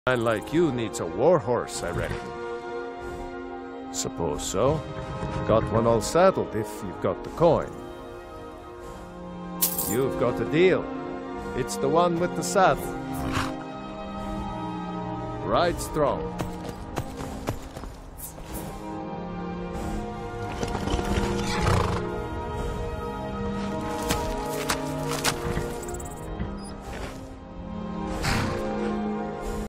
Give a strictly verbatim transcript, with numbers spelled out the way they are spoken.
Man like you needs a war horse, I reckon. Suppose so. Got one all saddled if you've got the coin. You've got a deal. It's the one with the saddle. Ride strong.